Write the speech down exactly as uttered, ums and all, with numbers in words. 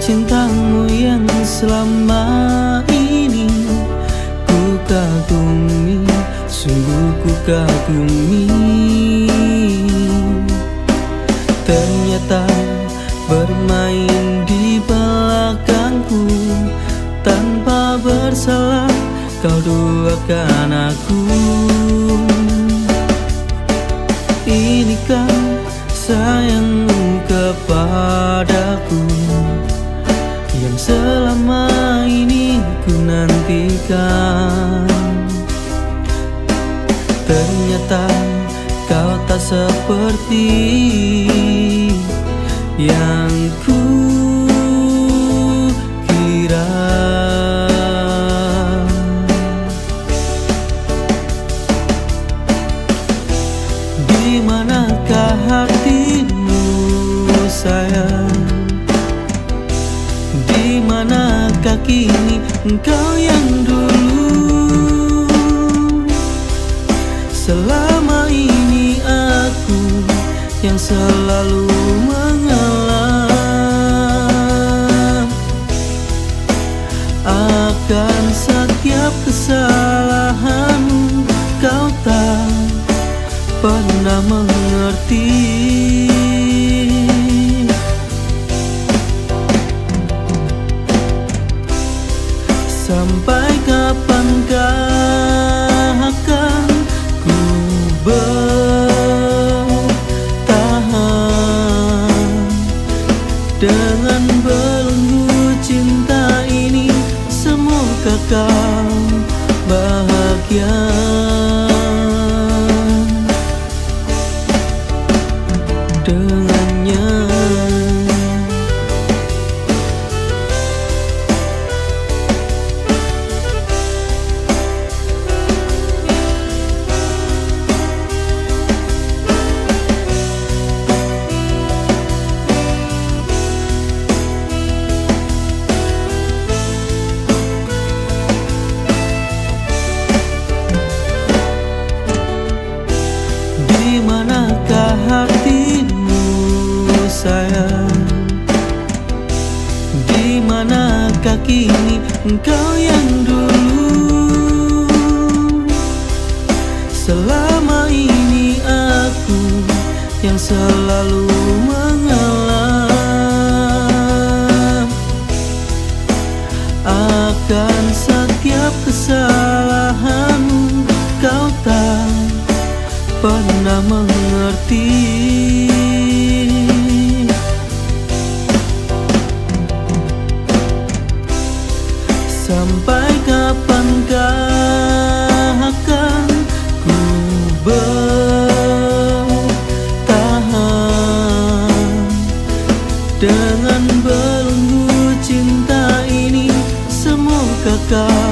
cintamu yang selama ini ku kagumi, sungguh ku kagumi. Ternyata bermain di belakangku, tanpa bersalah kau duakan aku. Inikah sayangmu kepadaku yang selama ini ku nantikan? Ternyata kau tak seperti yang ku kira. Di manakah hatimu sayang? Di manakah kini engkau yang dulu? Selama ini aku yang selalu mengalah akan setiap kesalahanmu. Kau tak pernah mengerti. Sampai kapankah akan ku bertahan dengan belenggu cinta ini? Semoga kau bahagia dengannya. Di manakah hatimu sayang? Di manakah kini engkau yang dulu? Selama ini aku yang selalu mengalah akan setiap kesalahanmu. Kau tak pernah mengerti. Sampai kapankah akan ku bertahan dengan belenggu cinta ini? Semoga kau